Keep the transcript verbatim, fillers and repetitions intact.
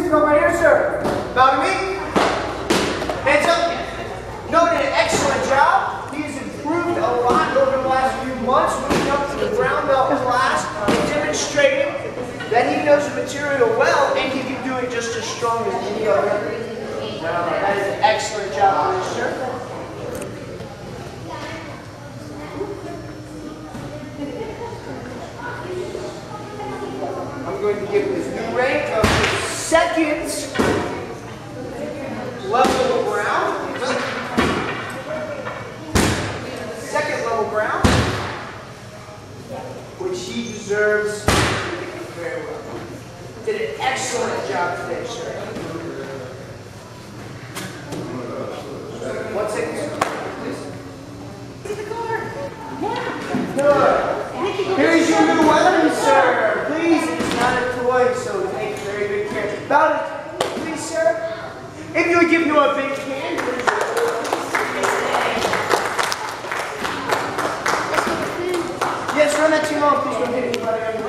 Please come right here, sir. Bow to me. Hands up. No, did an excellent job. He has improved a lot over the last few months, moving up to the brown belt class, demonstrating that he knows the material well and he can do it just as strong as any other. Wow, that is an excellent job, sir. I'm going to give this new rank of seconds level brown. Second level brown, which he deserves very well. Did an excellent job today, sir. One second, please. See the car? Yeah. Good. Here's your new weapon, sir. Please, it's not a toy, so take very good care about it. Please, sir. If you would give him a big hand, please. Yes, run that too long. Please don't hit anybody.